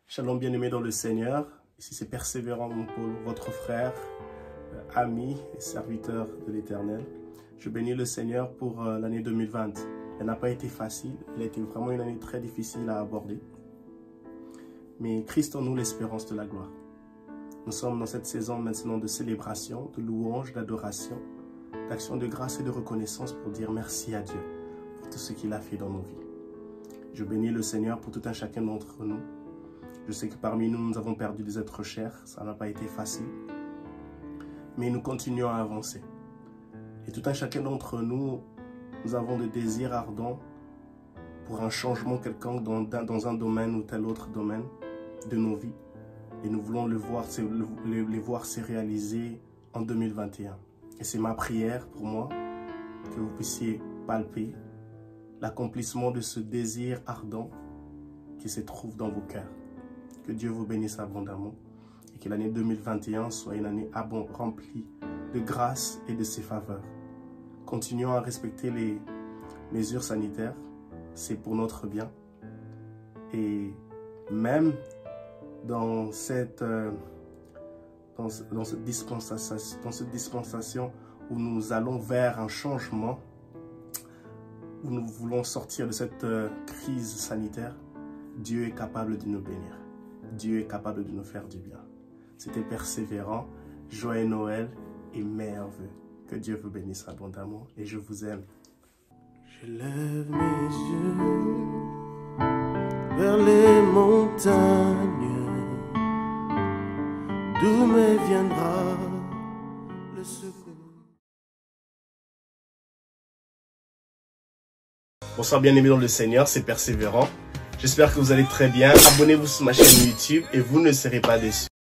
Shalom bien-aimé dans le Seigneur, ici c'est Persévérant Paul, votre frère, ami et serviteur de l'Éternel. Je bénis le Seigneur pour l'année 2020. Elle n'a pas été facile, elle a été vraiment une année très difficile à aborder. Mais Christ en nous l'espérance de la gloire. Nous sommes dans cette saison maintenant de célébration, de louange, d'adoration, d'action de grâce et de reconnaissance pour dire merci à Dieu pour tout ce qu'il a fait dans nos vies. Je bénis le Seigneur pour tout un chacun d'entre nous. Je sais que parmi nous, nous avons perdu des êtres chers. Ça n'a pas été facile. Mais nous continuons à avancer. Et tout un chacun d'entre nous, nous avons des désirs ardents pour un changement quelconque dans un domaine ou tel autre domaine de nos vies. Et nous voulons les voir se réaliser en 2021. Et c'est ma prière pour moi que vous puissiez palper l'accomplissement de ce désir ardent qui se trouve dans vos cœurs. Que Dieu vous bénisse abondamment et que l'année 2021 soit une année remplie de grâce et de ses faveurs. Continuons à respecter les mesures sanitaires, c'est pour notre bien. Et même dans cette dispensation où nous allons vers un changement, où nous voulons sortir de cette crise sanitaire, Dieu est capable de nous bénir. Dieu est capable de nous faire du bien. C'était Persévérant, joyeux Noël et meilleurs vœux. Que Dieu vous bénisse abondamment et je vous aime. Je lève mes yeux vers les montagnes, d'où me viendra le secours. Bonsoir bien-aimés dans le Seigneur, c'est Persévérant. J'espère que vous allez très bien. Abonnez-vous sur ma chaîne YouTube et vous ne serez pas déçus.